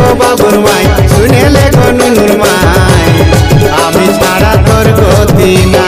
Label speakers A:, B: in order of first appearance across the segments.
A: বাবুর মাই শুনেলে গো নুনুর মাই আমি ছাড়া তোর গতি না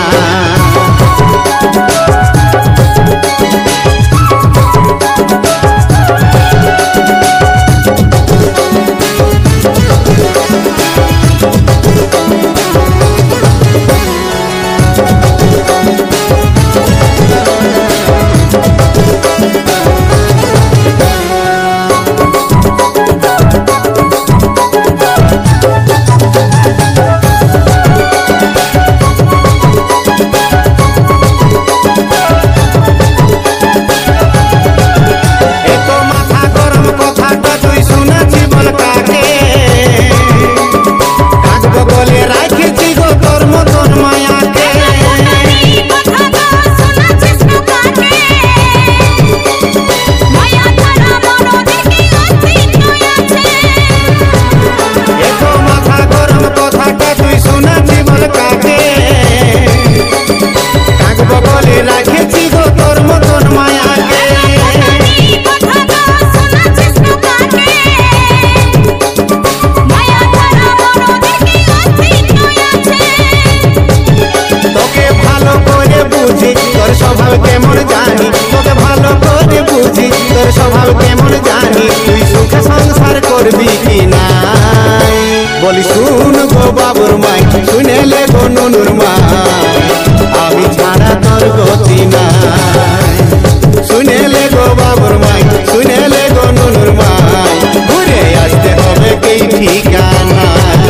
A: স্বভাব কেমন জানি তোকে ভালো করে বুঝি তোর স্বভাব কেমন জানি তুই সুখে সংসার করবি কি না বলি শুন গো বাবুর মাই শুনেলে গো নুনুর মাই আমি ছাড়া তোর গতি না শুনেলে গো বাবুর মাই শুনেলে গো নুনুর মাই ঘুরে আসতে হবে কি ঠিকানা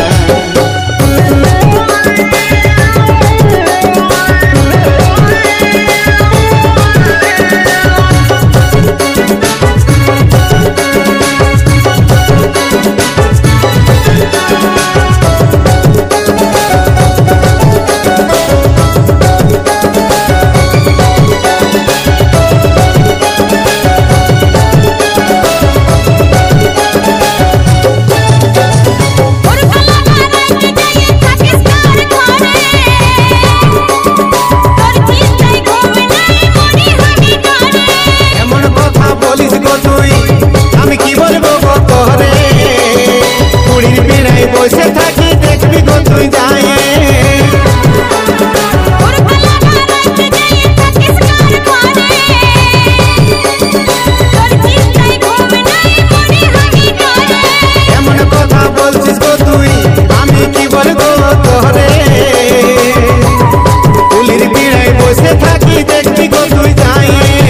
A: বসে থাকি দেখবি গো তুই যায় এমন কথা বলছিস গো তুই আমি কি বলবো তোরে পুলির পিড়ায় বসে থাকি দেখবি গো তুই যায়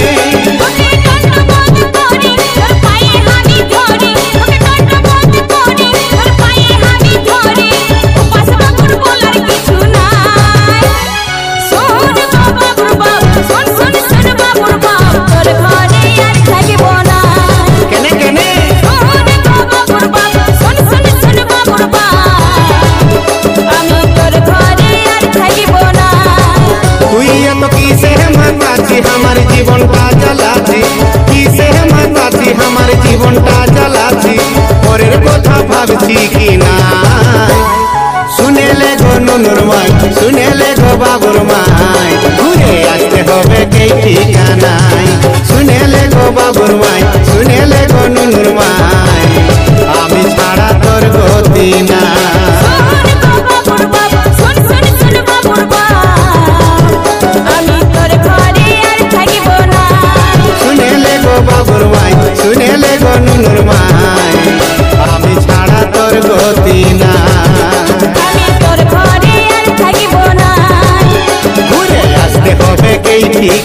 A: हमार जीवनटा জ্বালাছি কিসে মাতাছি हमार জীবনটা জ্বালাছি পরের কথা ভাবছি কি না শুনেলে গো নুনুর মাই শুনেলে গো বাবুর মাই ঘুরে আসতে হবে কি ঠিকানায় শুনেলে গো বাবুর মাই শুনেলে গো নুনুর মাই আমি ছাড়া তোর গতি না বাবুর মাই শুনেলে গো নুনুর মাই আমি ছাড়া তোর গতি না
B: আমি তোর ঘরে আর থাকিব না
A: ঘুরে আসতে হবে কি ঠিক